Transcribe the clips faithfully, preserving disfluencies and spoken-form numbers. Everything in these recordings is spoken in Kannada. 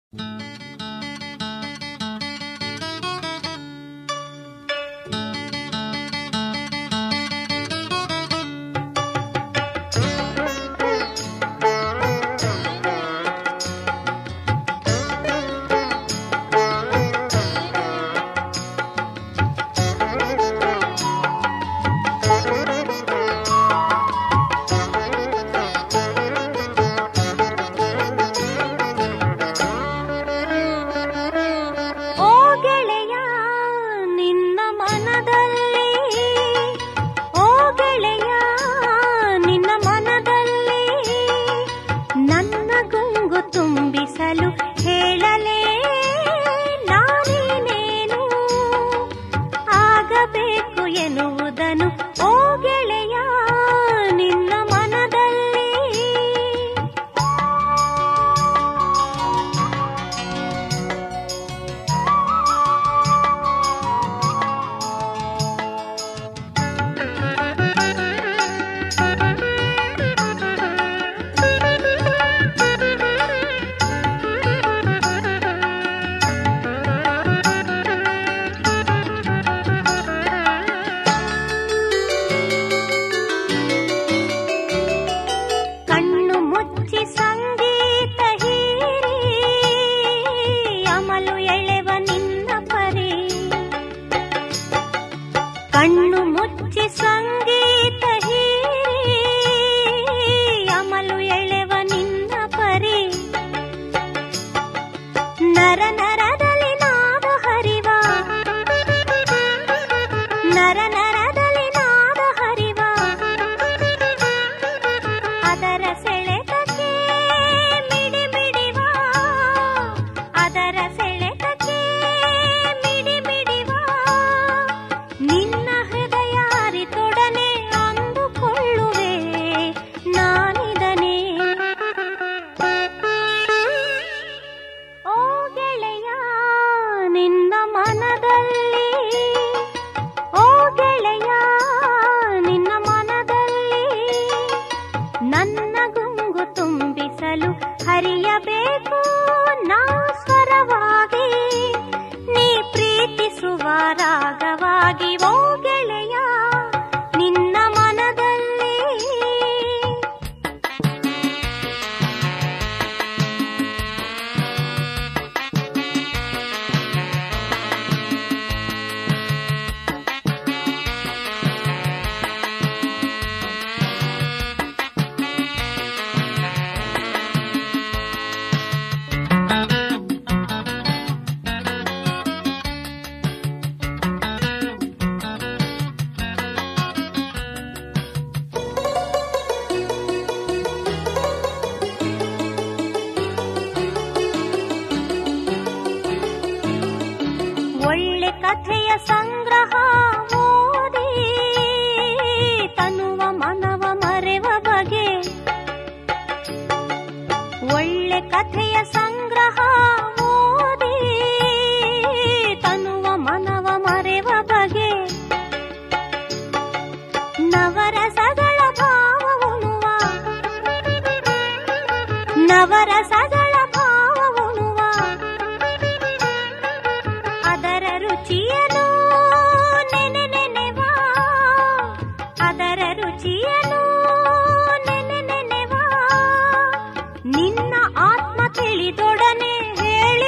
ನಿನ್ನ ಆತ್ಮ ತಿಳಿದೊಡನೆ ಹೇಳಿ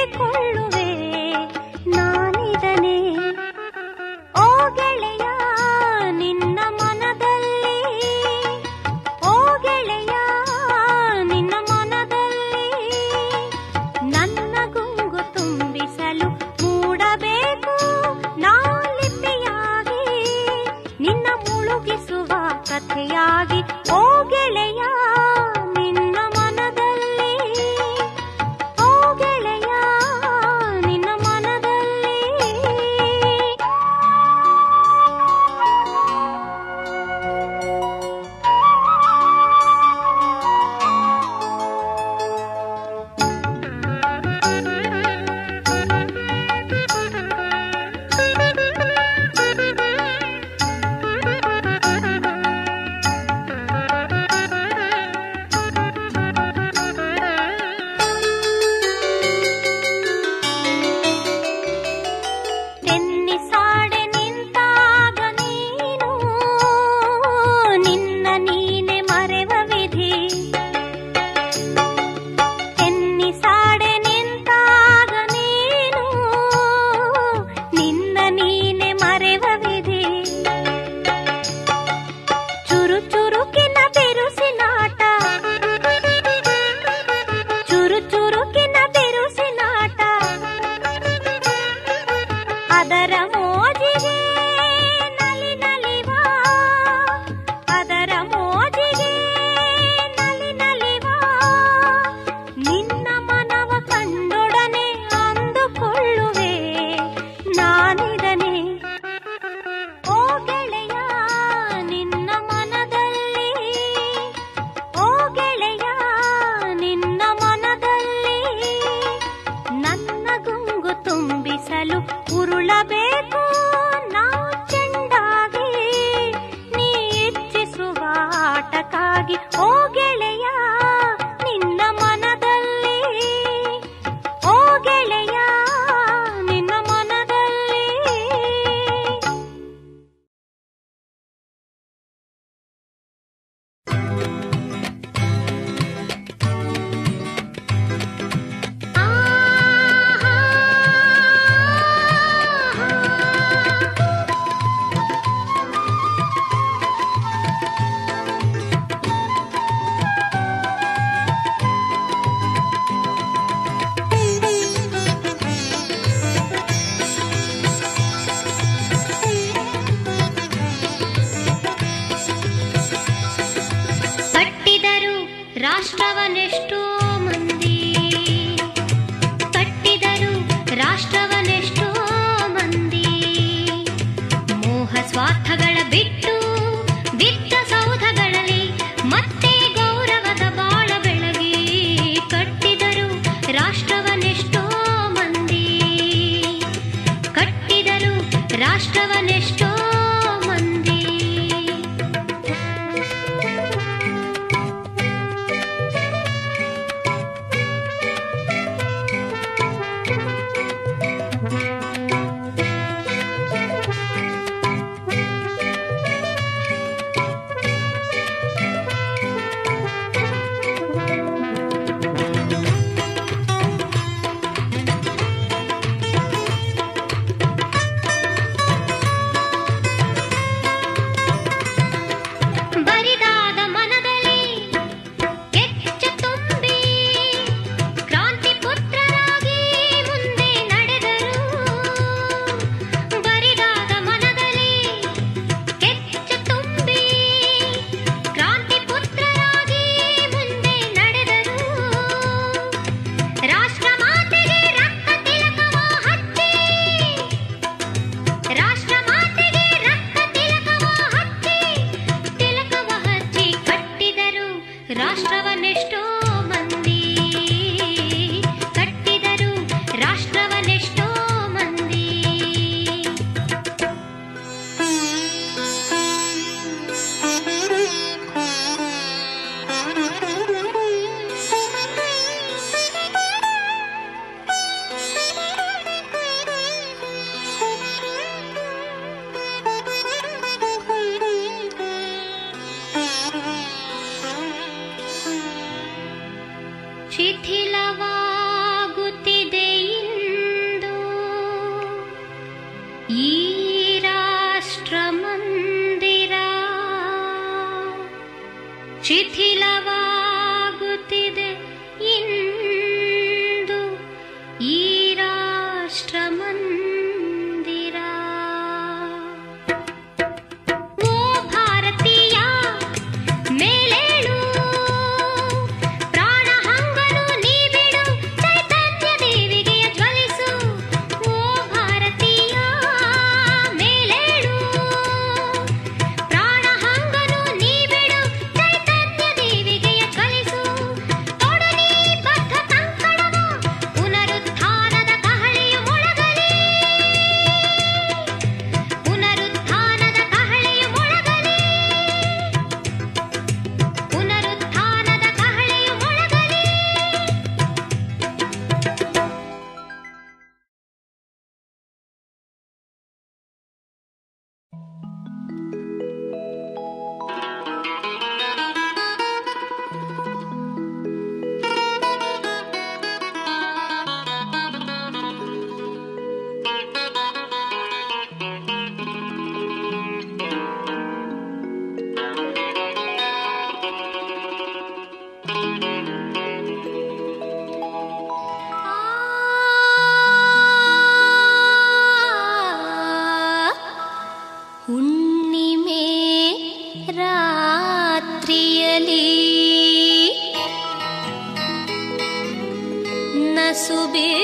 ಮನಸ್ಸು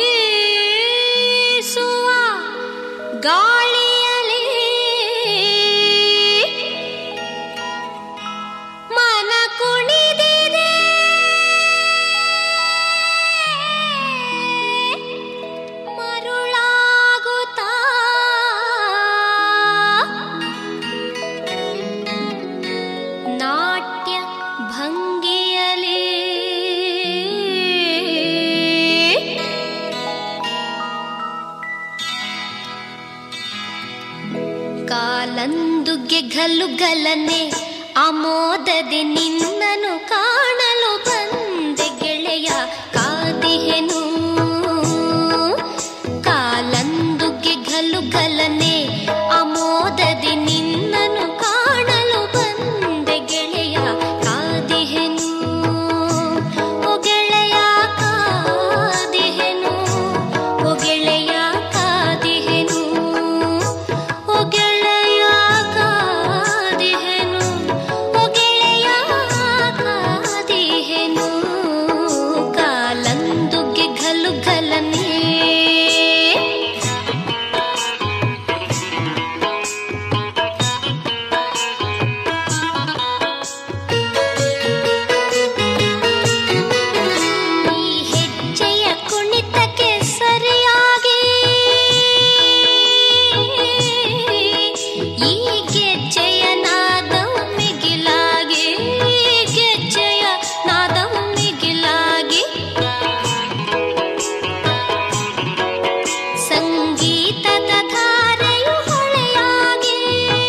ಬೀಸುವ ಗಾಳಿಯಲ್ಲಿ ಮನ ಕುಣಿದಿದೆ ಮರುಳಾಗುತ್ತಾ ನಾಟ್ಯ ಭಂಗಿಯಲ್ಲಿ ಕಾಲಂದುಗೆ ಗಲುಗಲನೆ ಆಮೋದದೆ ನಿನ್ನನು ಕಾಣಲು ಬಂದೆ ಗೆಳೆಯ ಕಾದಿಹೆನು. ಕಾಲಂದುಗೆ ಗಲುಗಲನೆ ಆಮೋದದೆ ನಿನ್ನನು ಕಾಣಲು ಬಂದೆ ಗೆಳೆಯ ಕಾದಿಹೆನು. ಓ ಗೆಳೆಯ ಕಾದಿಹೆನು, ಓ ಗೆಳೆಯ ಕಾದಿಹೆನು, ಓ ಗೆಳೆಯ ಕಾದಿಹೆನು, ಓ ಗೆಳೆಯ ಕಾದಿಹೆನು. ಕಾಲಂದುಗೆ ಗಲುಗಲನೆ ಈ ಹೆಜ್ಜೆಯ ಕುಣಿತಕ್ಕೆ ಸರಿಯಾಗಿ ಈ ಗೆಜ್ಜೆಯ ನಾದವು ಮಿಗಿಲಾಗಿ, ಗೆಜ್ಜೆಯ ನಾದವು ಮಿಗಿಲಾಗಿ ಸಂಗೀತದ ಧಾರೆಯು ಹೊಳೆಯಾಗಿ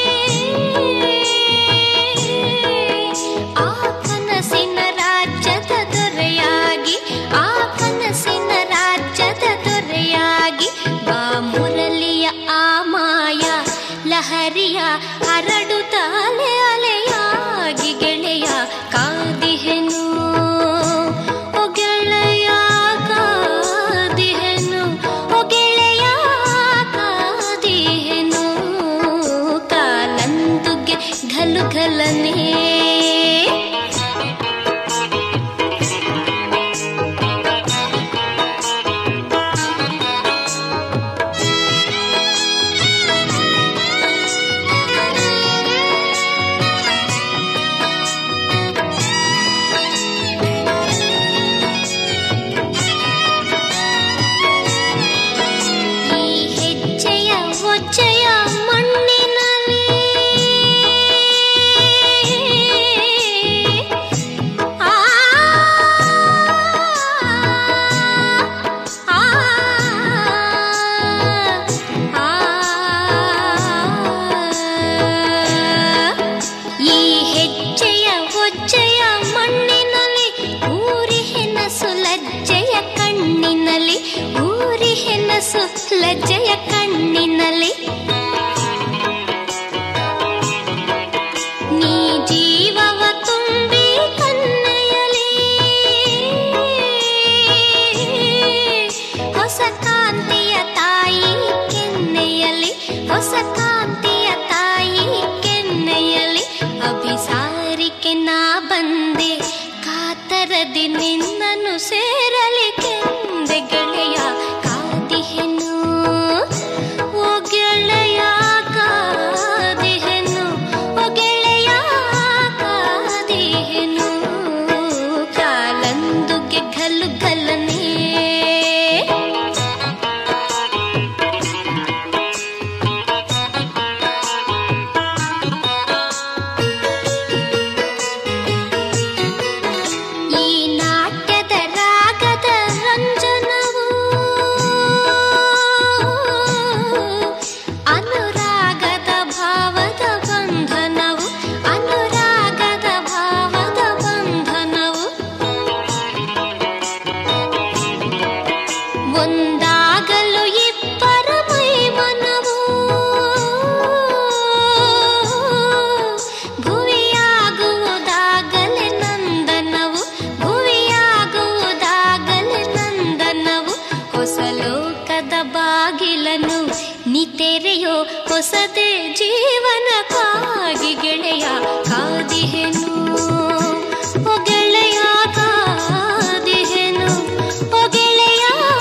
ಆ ಕನಸಿನ ರಾಜ್ಯದ ದೊರೆಯಾಗಿ, ಆ ಕನಸಿನ ರಾಜ್ಯದ ದೊರೆಯಾಗಿ ಬಾ ಮುರಳಿಯ ಆ ಮಾಯ ಲಹರಿಯ ಹರಡುತ್ತ ಅಲೆ ಅಲೆಯಾಗಿ ಗೆಳೆಯ ಕಾದಿಹೆನು. ಓ ಗೆಳೆಯ ಕಾದಿಹೆನು, ಓ ಗೆಳೆಯ ಕಾದಿಹೆನು. ಕಾಲಂದುಗೆ ಗಲುಗಲನೆ ಈ ಹೆಜ್ಜೆಯ ಒಜ್ಜೆಯ ಮಣ್ಣಿನಲ್ಲಿ ಆ ಆ ಆ ಈ ಹೆಜ್ಜೆಯ ಒಜ್ಜೆಯ ಮಣ್ಣಿನಲ್ಲಿ ಊರಿ ಹೆನಸು ಲಜ್ಜೆಯ ಕಣ್ಣಿನಲ್ಲಿ, ಊರಿ ಹೆನಸು ಲಜ್ಜೆಯ ಕಣ್ಣಿನಲ್ಲಿ ನೀ ಜೀವವ ತುಂಬಿ ಕನ್ನೆಯಲಿ ಹೊಸ ಕಾಂತಿಯ ತಾಯಿ ಕೆನ್ನೆಯಲ್ಲಿ, ಹೊಸ ಕಾಂತಿಯ ತಾಯಿ ಕೆನ್ನೆಯಲ್ಲಿ ಅಭಿಸಾರಿಕೆ ನಾ ಬಂದೆ ಕಾತರದಿ ನಿನ್ನನ್ನು ಸೇರಲಿಕ್ಕೆಂದೆ ಗೆಳೆಯ ಕಾದಿಹೆನು. ಓ ಗೆಳೆಯ ಕಾದಿಹೆನು, ಓ ಗೆಳೆಯ ಕಾದಿಹೆನು. ಕಾಲಂದುಗೆ ಗಲುಗಲನೆ ಈ ನಾಟ್ಯದ ರಾಗದ ರಂಜನವು ಅನುರಾಗದ ಭಾವದ ಬಂಧನವು, ಅನುರಾಗದ ಭಾವದ ಬಂಧನವು ಒಂದಾಗಲು ಇಬ್ಬರ ಮೈಮನವು ಭುವಿಯಾಗುವುದಾಗಲೇ ನಂದನವು, ಭುವಿಯಾಗುವುದಾಗಲೇ ನಂದನವು. ಹೊಸ ಲೋಕದ ಬಾಗಿಲನ್ನು ನೀ ತೆರೆಯೋ ಹೊಸದೇ ಜೀವನಕ್ಕಾಗಿ ಗೆಳೆಯ ಕಾದಿಹೆನು. ಓ ಗೆಳೆಯ ಕಾದಿಹೆನು, ಓ ಗೆಳೆಯ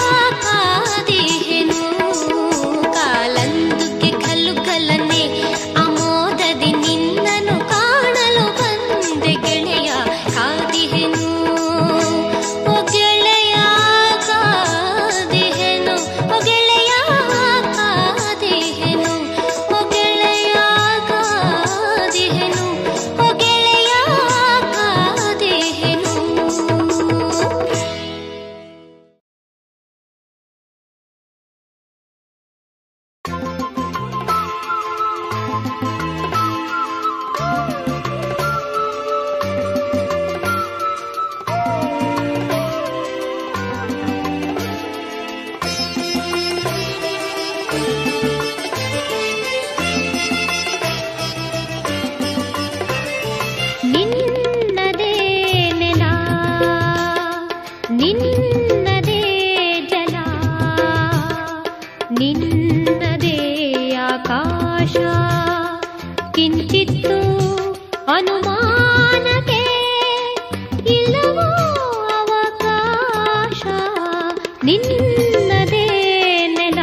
ನಿನ್ನದೇ ನೆಲ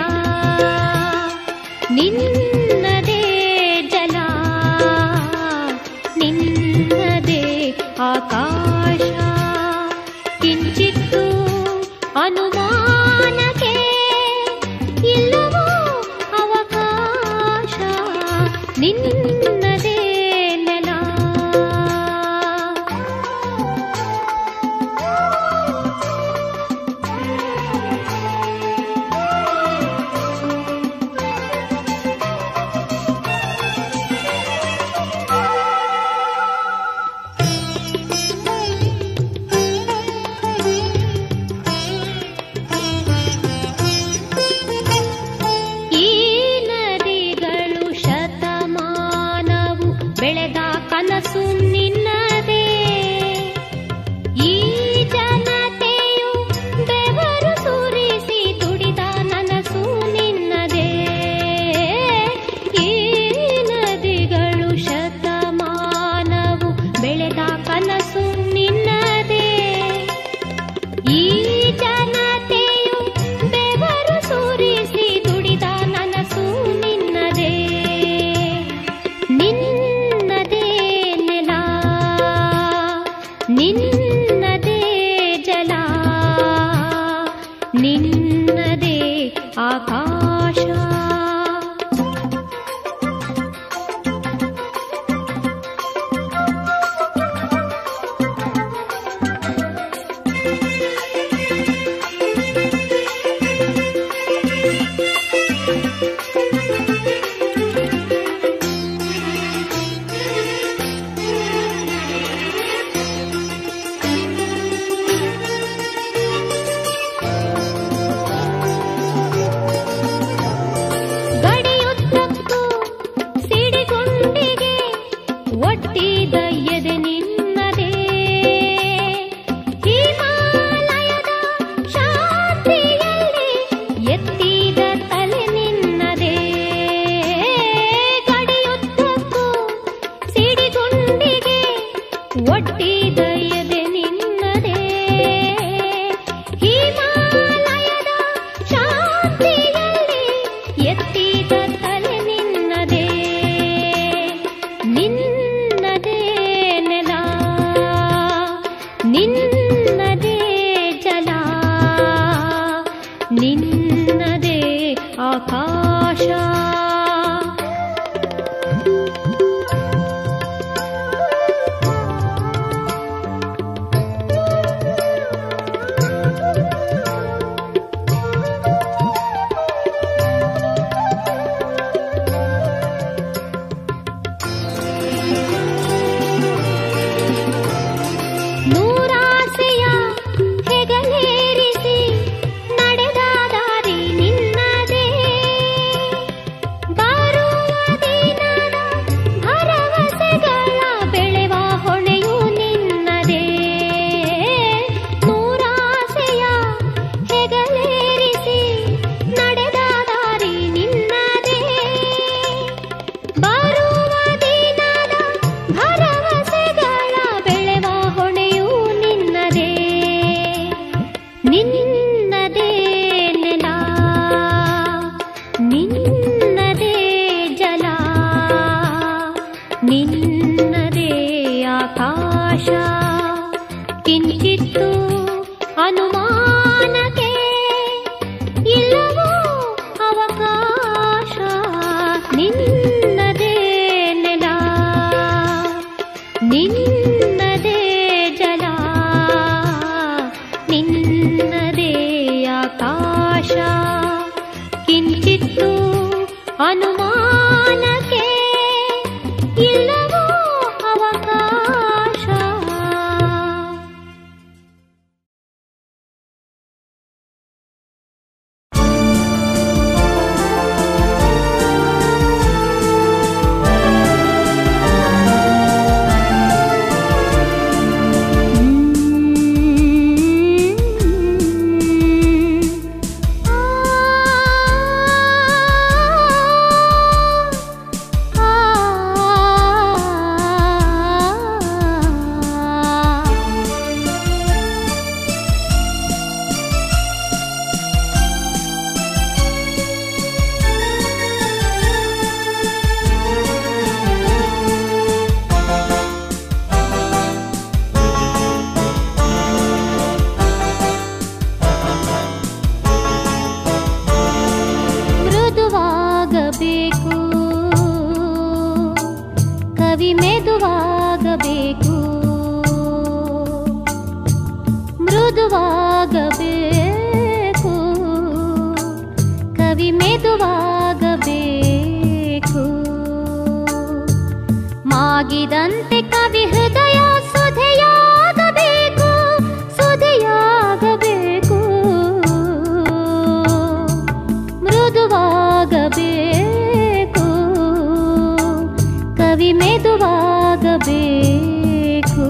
ನಿನ್ನದೇ ಜಲ ನಿನ್ನದೇ ಆಕಾಶ ಕಿಂಚಿತ್ತು ಅನುಮಾನಕ್ಕೆ ಇಲ್ಲವೋ ಅವಕಾಶ ನಿನ್ನದೇ ನೆಲ ಬೆಳೆದ ಕನಸು ನಿನ್ನದೇ ಈ ಜನತೆಯು ಬೆವರು ಸುರಿಸಿ ದುಡಿದ ನನಸು ನಿನ್ನದೇ ಈ ನದಿಗಳು ಶತಮಾನವು ಬೆಳೆದ ಕನಸು ನಿನ್ನದೇ ಈ ಜನತೆಯು ಬೆವರು ಸುರಿಸಿ ದುಡಿದ ನನಸು ನಿನ್ನದೇ ನಿನ್ನ ನಿನ್ನದೇ ಜಲ ನಿನ್ನದೇ ಆಕಾಶ ಒಟ್ಟಿದೆಯದೆ ನಿನ್ನದೇ ಹಿಮಾಲಯದ ಶಾಂತಿಯಲ್ಲಿ ಎತ್ತಿದ ತಲೆ ನಿನ್ನದೇ ನಿನ್ನದೇ ನೆಲ ನಿನ್ನದೇ ಜಲ ನಿನ್ನದೇ ಆಕಾಶ ನೂರಾಸೆಯ ಹೆಗಲೇರಿಸಿ ನಡೆದ ದಾರಿ ನಿನ್ನದೇ ಬರುವ ದಿನದ ಭರವಸೆಗಳ ಬೆಳೆವ ಹೊಣೆಯು ನಿನ್ನದೇ ನೂರಾಸೆಯ ಹೆಗಲೇರಿಸಿ ನಡೆದ ದಾರಿ ನಿನ್ನದೇ ಬರುವ ದಿನದ ಭರವಸೆಗಳ ಬೆಳೆವ ಹೊಣೆಯು ನಿನ್ನದೇ ನಿನ್ನದೇ ನೆಲ ನಿನ್ನದೇ ಜಲ ನಿನ್ನದೇ ಆಕಾಶ ಕಿಂಚಿತ್ತು ಅನುಮಾನಕ್ಕೆ ಇಲ್ಲವೋ ಅವಕಾಶ ನಿನ್ನದೇ ನೆಲ ನಿನ್ನದೇ ಜಲ ನಿನ್ನದೇ ಆಕಾಶ ಕಿಂಚಿತ್ತು ಅನುಮಾನಕ್ಕೆ ಇಲ್ಲವೋ ಅವಕಾಶ ಆ ಆಗಿದಂತೆ ಕವಿ ಹೃದಯ ಸುಧೆಯಾಗಬೇಕು ಸುಧೆಯಾಗಬೇಕು ಮೃದುವಾಗಬೇಕು ಕವಿ ಮೆದುವಾಗಬೇಕು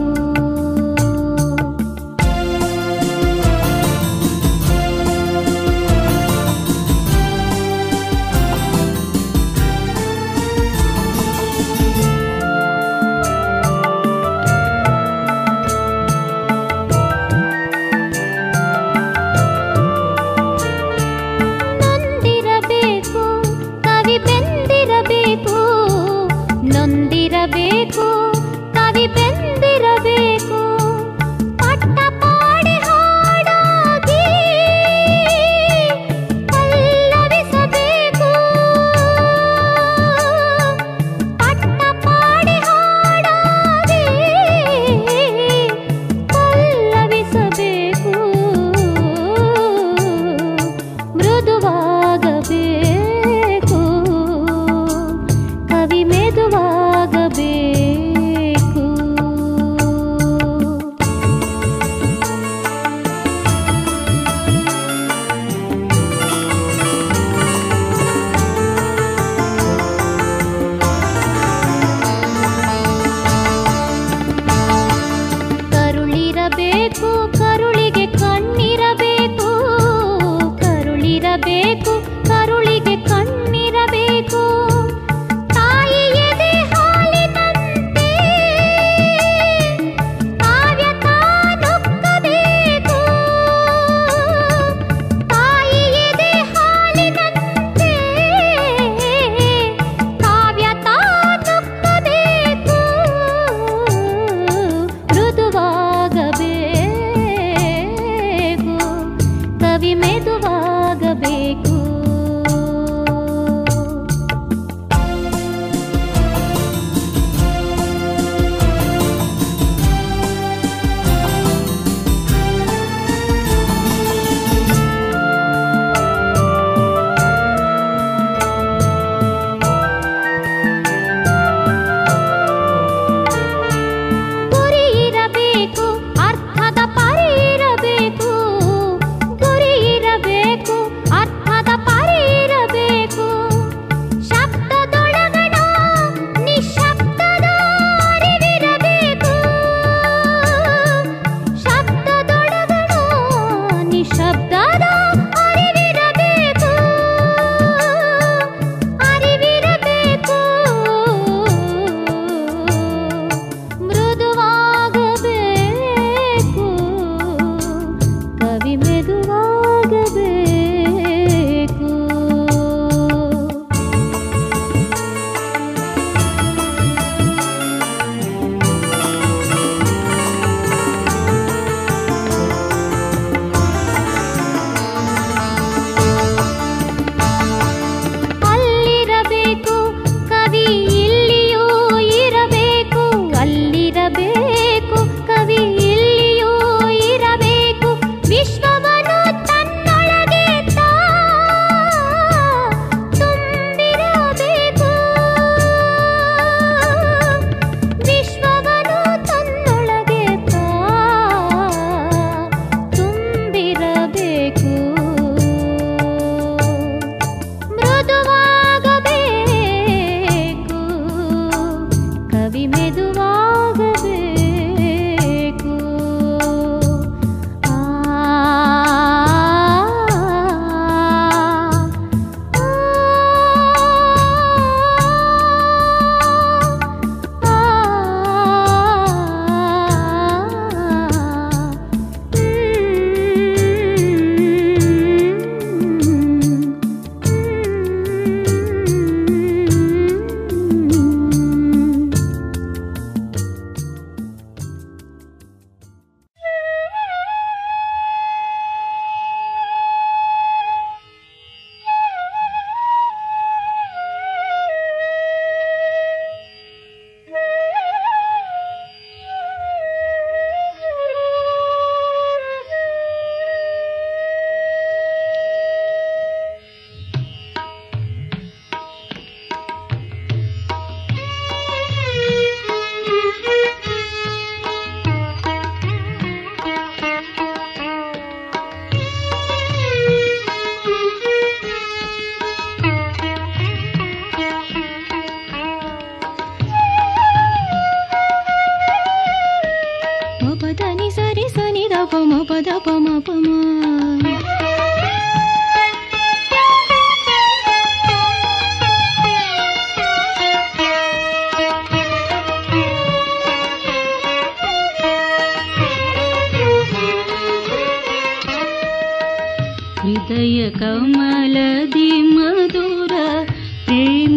ಹೃದಯ ಕಮಲದಿ ಮಧುರ ಪ್ರೇಮ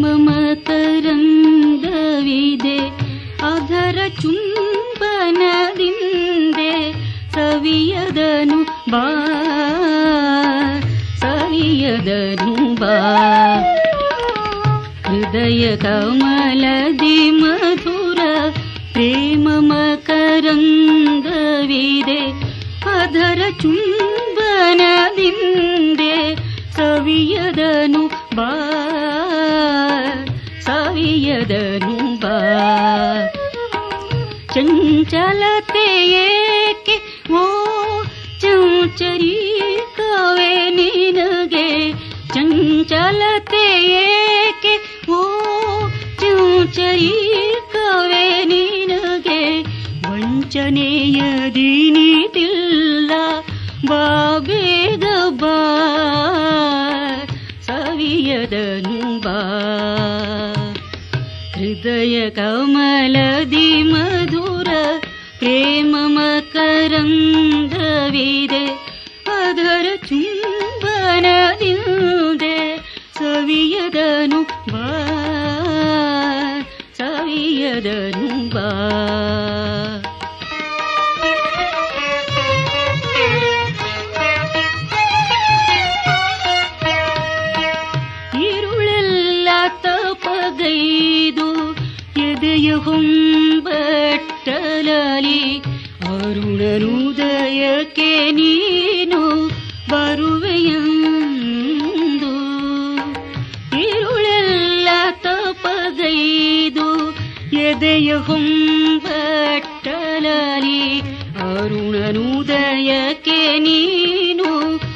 ಮಕರಂದವಿದೆ ಅಧರ ಚುಂಬನದಿಂದೆ ಸವಿಯದನು ಬಾ ಸವಿಯದನು ಬಾ ಹೃದಯ ಕಮಲದಿ ಮಧುರ ಪ್ರೇಮ ಮಕರಂದವಿದೆ ಅಧರ ಚುಂಬನದಿಂದೆ ಸವಿಯದನು ಬಾ ಸವಿಯದನು ಬಾ ಚಂಚಲತೆ ಏಕೆ ಓ ಚಂಚರಿಕವೇ ನಿನಗೆ ಚಂಚಲತೆ ಏಕೆ ಓ ಚಂಚರಿಕವೇ ನಿನಗೆ ವಂಚನೆಯದಿ ನೀತಿಲ್ಲ ಬಾ ಬೇಗ ಬಾ ಸವಿಯದನು ಬಾ ಹೃದಯ ಕಮಲದಿ ಮಧುರ ಪ್ರೇಮ ಮಕರಂದವಿದೆ ಅಧರ ಚುಂಬನದಿಂದೆ ಸವಿಯದನು ಬಾ ಸವಿಯದನು ಬಾ ഇരുಳೆಲ್ಲ ತಪಗೈದು ಎದೆಯ ಹೊಂಬಟ್ಟಲಲಿ ಅರುಣನುದಯಕ್ಕೆ ನೀನು ಬರುವೆಯಂದು ഇരുಳೆಲ್ಲ ತಪಗೈದು ಎದೆಯ ಹೊಂಬಟ್ಟಲಲಿ ಅರುಣನುದಯಕ್ಕೆ ನೀನು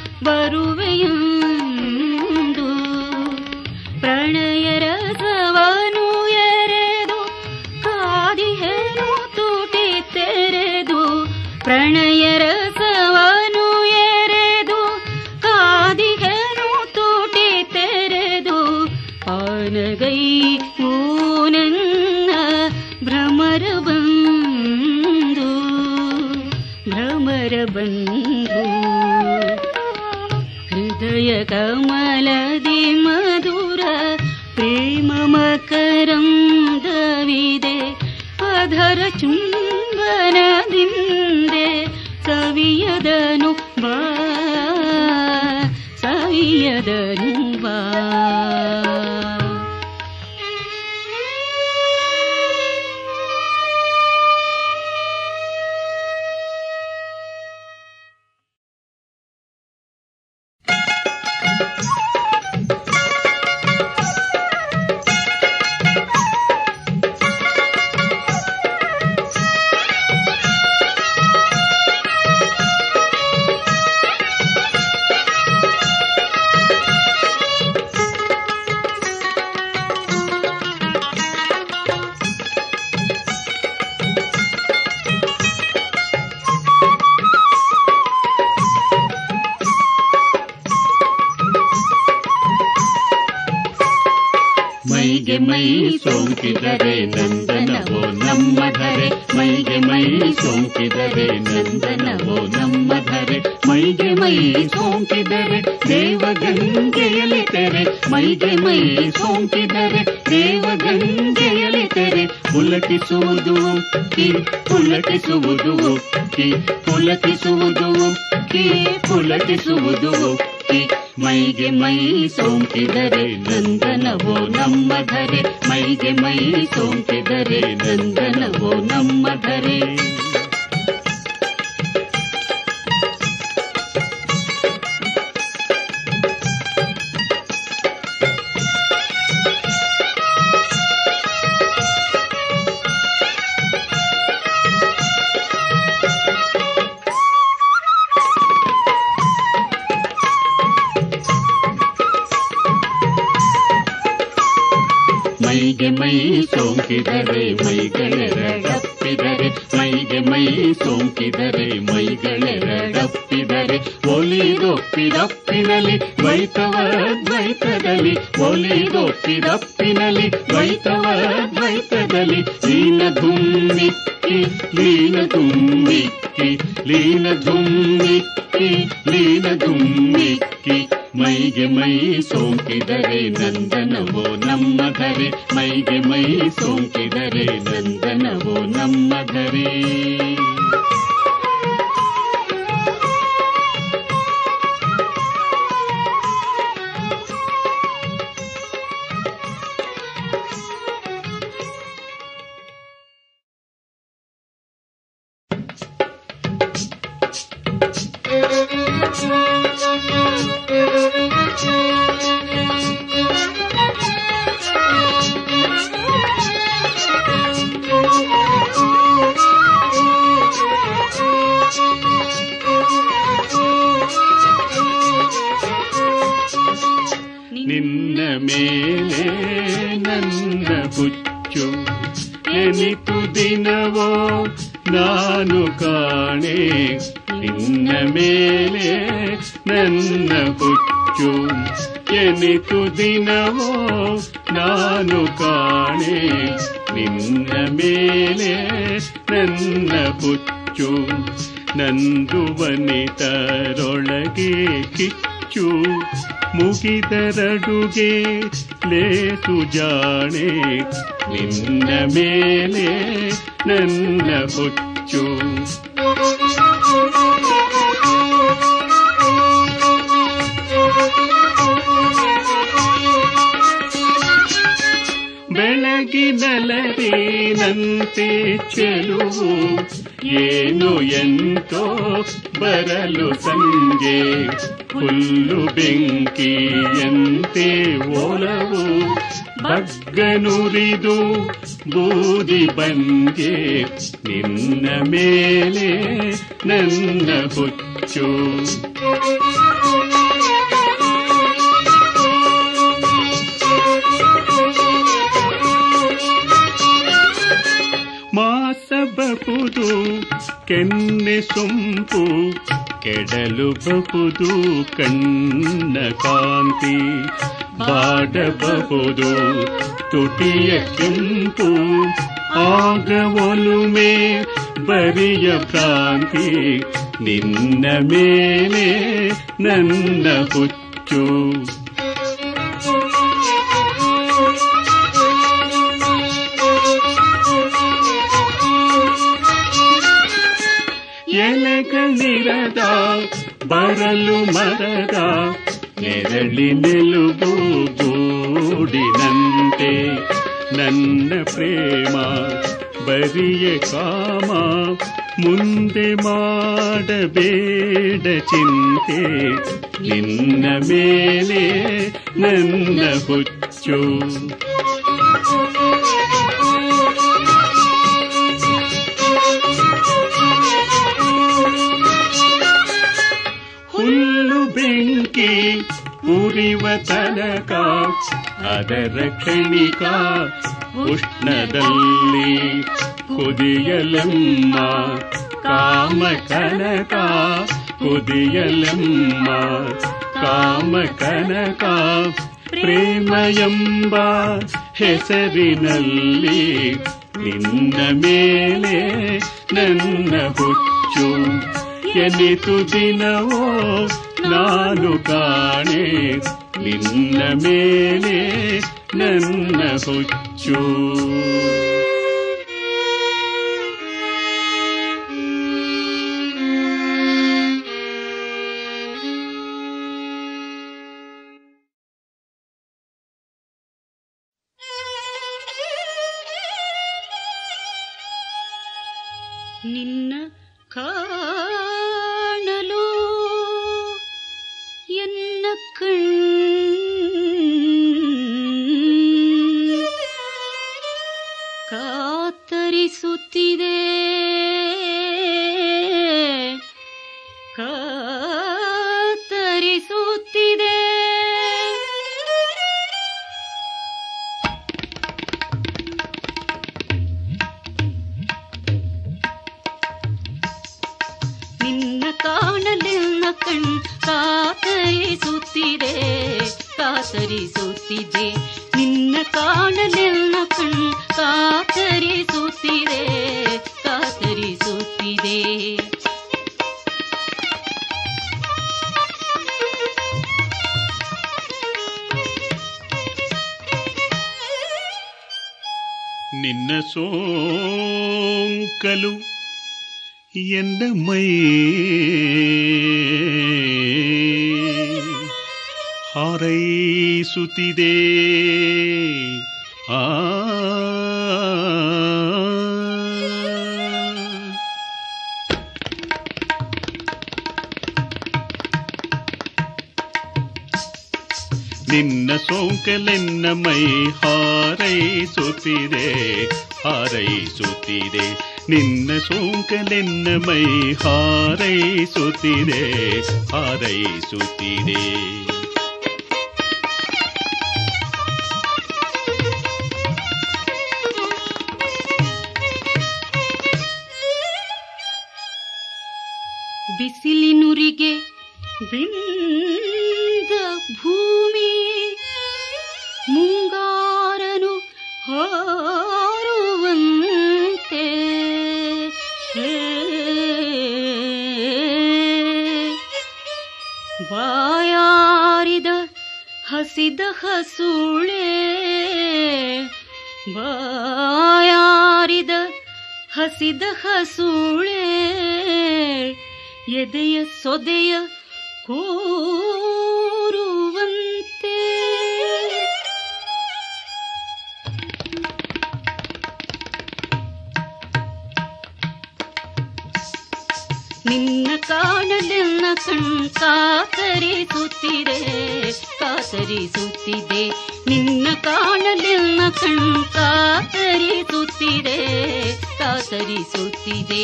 ಬರುವೆಯಂದು ಪ್ರಣಯ ರಸವನು ಎರೆದು ಕಾದಿಹೆನು ತುಟಿ ತೆರೆದು ಪ್ರಣಯ ರಸವನು ಎರೆದು ಕಾದಿಹೆನು ತುಟಿ ತೆರೆದು ಆನಗೈ ನನ್ನ ಭ್ರಮರ ಬಂದು ಭ್ರಮರ ಬಂದು ಹೃದಯ ಕಮಲದಿ ಮಧುರ ಪ್ರೇಮ ಮಕರಂದವಿದೆ ಅಧರ ಚುಂಬನದಿಂದೆ ಸವಿಯದನು ಬಾ ಸವಿಯದನು ಬಾ ಮೈಗೆ ಮೈ ಸೋಂಕಿದರೆ ನಂದನವೋ ನಮ್ಮ ಧರೆ ಮೈಗೆ ಮೈ ಸೋಂಕಿದರೆ ನಂದನವೋ ನಮ್ಮ ಧರೆ ಮೈಗೆ ಮೈ ಸೋಂಕಿದರೆ ದೇವಗಂಗೆಯಲಿ ತೆರೆ ಮೈಗೆ ಮೈ ಸೋಂಕಿದರೆ ದೇವಗಂಗೆಯಲಿ ತೆರೆ ಪುಲಕಿಸುವುದು ಕಿ ಪುಲಕಿಸುವುದು ಕಿ ಪುಲಕಿಸುವುದು ಕಿ ಪುಲಕಿಸುವುದು ಕಿ ಮೈಗೆ ಮೈ ಸೋಂಕಿದರೆ ನಂದನವೋ ನಮ್ಮ ಧರೆ ಮೈಗೆ ಮೈ ಸೋಂಕಿದರೆ ನಂದನವೋ ನಮ್ಮ ಧರೆ ಮೈಗೆ ಮೈ ಸೋಂಕಿದರೆ ಮೈಗಳೆರಡಪ್ಪಿದರೆ ಮೈಗೆ ಮೈ ಸೋಂಕಿದರೆ ಮೈಗಳೆರಡಪ್ಪಿದರೆ ಒಲಿದೊಪ್ಪಿದಪ್ಪಿನಲಿ ದ್ವೈತವ ದ್ವೈತದಲ್ಲಿ ಒಲಿದೊಪ್ಪಿದಪ್ಪಿನಲಿ ದ್ವೈತವ ದ್ವೈತದಲ್ಲಿ ಲೀನ ಧುಮ್ಮಿಕ್ಕಿ ಲೀನ ಧುಮ್ಮಿಕ್ಕಿ ಲೀನ ಧುಮ್ಮಿಕ್ಕಿ ಲೀನ ಧುಮ್ಮಿಕ್ಕಿ ಮೈಗೆ ಮೈ ಸೋಂಕಿದರೆ ನಂದನವೋ ನಮ್ಮದರೆ ಮೈಗೆ ಮೈ ಸೋಂಕಿದರೆ ನಂದನವೋ ನಮ್ಮದರೆ ನಿನ್ನ ಮೇಲೆ ನನ್ನ ಹುಚ್ಚು ಎನಿತು ದಿನವೋ ನಾನು ಕಾಣೆ ನಿನ್ನ ಮೇಲೆ ನನ್ನ ಹುಚ್ಚು ಎನಿತು ದಿನವೋ ನಾನು ಕಾಣೆ ನಿನ್ನ ಮೇಲೆ ನನ್ನ ಹುಚ್ಚು ನಂದು ವನಿತರೊಳಗೆ ಕಿಚ್ಚು ಮುಗಿದರಡುಗೆ ಲೇಸು ಜಾಣೆ ನಿನ್ನ ಮೇಲೆ ನನ್ನ ಹುಚ್ಚು ಬೆಳಗಿನಲರಿನಂತೆ ಚೆಲುವು ಏನು ಎಂತೋ ಬರಲು ಸಂಜೆ ಹುಲ್ಲು ಬೆಂಕಿಯಂತೆ ಒಲವು ಬಗ್ಗನುರಿದು ಬೂದಿ ಬಂಗೆ ನಿನ್ನ ಮೇಲೆ ನನ್ನ ಹುಚ್ಚು ಮಾಸಬಹುದು ಕೆನ್ನೆ ಸೊಂಪು ಕೆಡಲುಬಹುದು ಕಣ್ಣ ಕಾಂತಿ ಬಾಡಬಹುದು ತುಟಿಯ ಕೆಂಪು ಆಗ ಒಲುಮೆ ಬರಿಯ ಭ್ರಾಂತಿ ನಿನ್ನ ಮೇಲೆ ನನ್ನ ಹುಚ್ಚು ಎಲೆಗಳಿರದ ಬರಲು ಮರದ ನೆರಳಿ ನಿಲುವು ಗೂಡಿನಂತೆ ನನ್ನ ಪ್ರೇಮ ಬರಿಯ ಕಾಮ ಮುಂದೆ ಮಾಡಬೇಡ ಚಿಂತೆ ನಿನ್ನ ಮೇಲೆ ನನ್ನ ಹುಚ್ಚು ಹುಲ್ಲು ಬೆಂಕಿ ಉರಿವ ತನಕ ಅದರ ಕ್ಷಣಿಕ ಉಷ್ಣದಲ್ಲಿ ಕುದಿಯಲಮ್ಮ ಕಾಮ ಕನಕ ಕುದಿಯಲಮ್ಮ ಕಾಮ ಕನಕ ಪ್ರೇಮ ಎಂಬ ಹೆಸರಿನಲ್ಲಿ ನಿನ್ನ ಮೇಲೆ ನನ್ನ ಹುಚ್ಚು ಎನಿತು ದಿನವೋ ನಾನು ಕಾಣೆ ನಿನ್ನ ಮೇಲೆ ನನ್ನ ಹುಚ್ಚು ನಿನ್ನ ಕಾಣಲು ಎನ್ನ ಕಣ್ಣು ಕಾತರಿಸುತ್ತಿದೆ ಕಾತರಿಸುತ್ತಿದೆ ಕಾತರಿಸುತ್ತಿದೆ ನಿನ್ನ ಕಾಣಲೆಲ್ಲ ಕಣ್ ಕಾತರಿಸುತ್ತಿದೆ ಕಾತರಿಸುತ್ತಿದೆ ನಿನ್ನ ಸೋಂಕಲು ಎನ್ನ ಮೈ ಹಾರೈಸುತ್ತಿದೆ ಆ ನಿನ್ನ ಸೋಂಕಲೆನ್ನ ಮೈ ಹಾರೈಸುತ್ತಿದೆ ಹಾರೈಸುತ್ತಿದೆ ನಿನ್ನ ಸೋಂಕಲೆನ್ನ ಮೈ ಹಾರೈಸುತ್ತಿದೆ ಹಾರೈಸುತ್ತಿದೆ ಬಿಸಿಲಿನುರಿಗೆ ಬೆಂದ ಭೂಮಿ ಮುಂಗಾರನು ಹಾರುವಂತೆ ಬಾಯಾರಿದ ಹಸಿದ ಹಸುಳೆ ಬಾಯಾರಿದ ಹಸಿದ ಹಸುಳೆ ಎದೆಯ ಸೊದೆಯ ಕೋರುವಂತೆ ನಿನ್ನ ಕಾಣಲೆಲ್ಲ ಕಣ್ ಕಾತರಿಸುತ್ತಿದೆ ಕಾತರಿಸುತ್ತಿದೆ ನಿನ್ನ ಕಾಣಲೆಲ್ಲ ಕಣ್ ಕಾತರಿಸುತ್ತಿದೆ ಕಾತರಿಸುತ್ತಿದೆ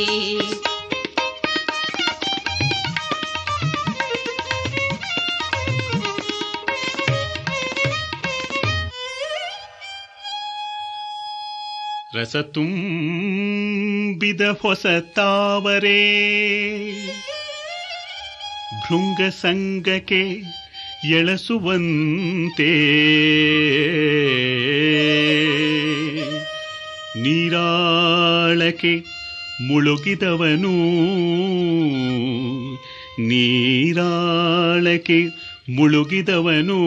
ರಸ ತುಂಬಿದ ಹೊಸ ತಾವರೆ ಭೃಂಗ ಸಂಗಕ್ಕೆ ಎಳಸುವಂತೆ ನೀರಾಳಕ್ಕೆ ಮುಳುಗಿದವನು ನೀರಾಳಕ್ಕೆ ಮುಳುಗಿದವನು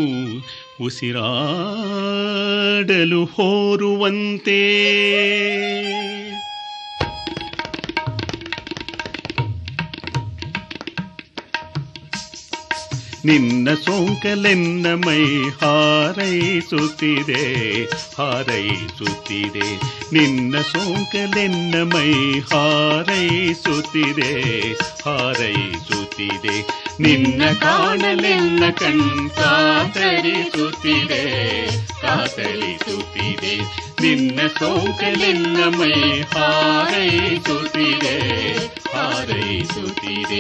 ಉಸಿರಾಡಲು ಹೋರುವಂತೆ ನಿನ್ನ ಸೋಂಕಲೆನ್ನ ಮೈ ಹಾರೈಸುತ್ತಿದೆ ಹಾರೈಸುತ್ತಿದೆ ನಿನ್ನ ಸೋಂಕಲೆನ್ನ ಮೈ ಹಾರೈಸುತ್ತಿದೆ ಹಾರೈಸುತ್ತಿದೆ ನಿನ್ನ ಕಾಣಲೆನ್ನ ಕಣ್ ಕಾತರಿಸುತ್ತಿದೆ ಕಾತರಿಸುತ್ತಿದೆ ನಿನ್ನ ಸೋಂಕಲೆನ್ನ ಮೈ ಹಾರೈಸುತ್ತಿದೆ ಹಾರೈಸುತ್ತಿದೆ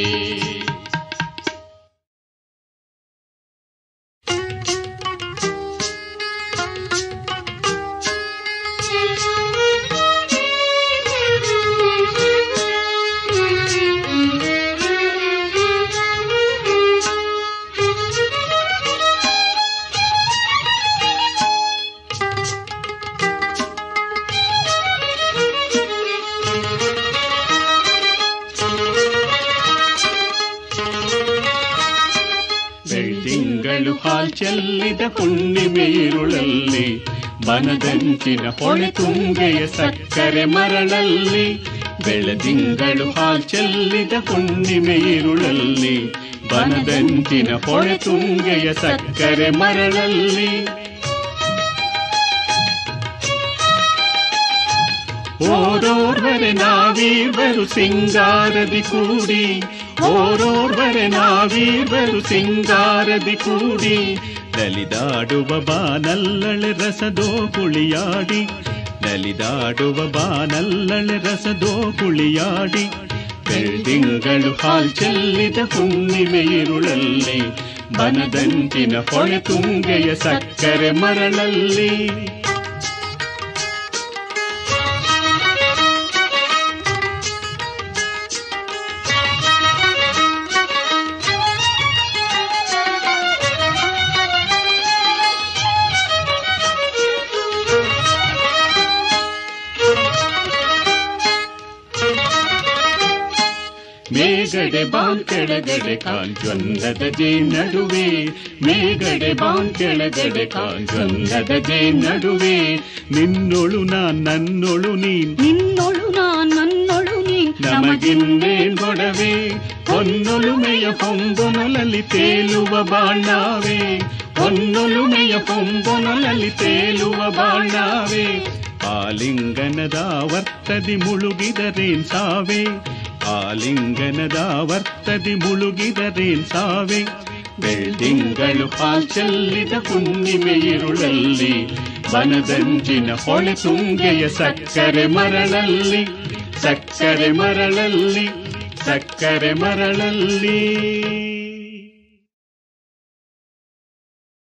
ಹಾಲ್ ಚೆಲ್ಲಿದ ಹುಣ್ಣಿಮೆಯಿರುಳಲ್ಲಿ ಬನದಂಚಿನ ಹೊಳೆ ತುಂಗೆಯ ಸಕ್ಕರೆ ಮರಳಲ್ಲಿ ಬೆಳದಿಂಗಳು ಹಾಲ್ ಚೆಲ್ಲಿದ ಹುಣ್ಣಿಮೆಯಿರುಳಲ್ಲಿ ಬನದಂಚಿನ ಹೊಳೆ ತುಂಗೆಯ ಸಕ್ಕರೆ ಮರಳಲ್ಲಿ ಓರೋರ್ವರೆ ನಾವೀರ್ವರು ಸಿಂಗಾರದಿ ಕೂಡಿ ಓರೋರ್ವರೆ ನಾವೀರ್ವರು ಸಿಂಗಾರದಿ ಕೂಡಿ ನಲಿದಾಡುವ ಬಾನಲ್ಲಳೆ ರಸದೋ ಕುಳಿಯಾಡಿ ನಲಿದಾಡುವ ಬಾನಲ್ಲಳೆ ರಸದೋ ಕುಳಿಯಾಡಿ ಬೆಳ್ದಿಂಗಳು ಹಾಲ್ ಚೆಲ್ಲಿದ ಹುಣ್ಣಿಮೆಯಿರುಳಲ್ಲಿ ಬನದಂಚಿನ ಹೊಳೆ ತುಂಗೆಯ ಸಕ್ಕರೆ ಮರಳಲ್ಲಿ ಮೇಗಡೆ ಬಾನ್ ಕೆಳಗಡೆ ಕಾಂಚೊಂದದ ಜೇ ನಡುವೆ ಮೇಗಡೆ ಬಾನ್ ಕೆಳಗಡೆ ಕಾಂಚೊಂದದ ಜೇ ನಡುವೆ ನಿನ್ನೊಳು ನಾನ್ ನನ್ನೊಳು ನೀನ್ ನಿನ್ನೊಳು ನಾನ್ ನನ್ನೊಳು ನೀನ್ ನಮಗಿನ್ನೇನ್ ಗೊಡವೆ ಹೊನ್ನೊಲುಮೆಯ ಹೊಂಬೊನಲಲ್ಲಿ ತೇಲುವ ಬಾಣಾವೆ ಹೊನ್ನೊಲುಮೆಯ ಹೊಂಬೊನಲಲ್ಲಿ ತೇಲುವ ಬಾಣಾವೆ ಆಲಿಂಗನದ ವರ್ತದಿ ಮುಳುಗಿದರೇನ್ ಸಾವೆ ಆಲಿಂಗನದ ವರ್ತದಿ ಮುಳುಗಿದರೇನ್ ಸಾವೆ ಬೆಳ್ದಿಂಗಳು ಹಾಲ್ ಚೆಲ್ಲಿದ ಹುಣ್ಣಿಮೆ ಇರುಳಲ್ಲಿ ಬನದಂಚಿನ ಹೊಳೆ ತುಂಗೆಯ ಸಕ್ಕರೆ ಮರಳಲ್ಲಿ ಸಕ್ಕರೆ ಮರಳಲ್ಲಿ ಸಕ್ಕರೆ ಮರಳಲ್ಲಿ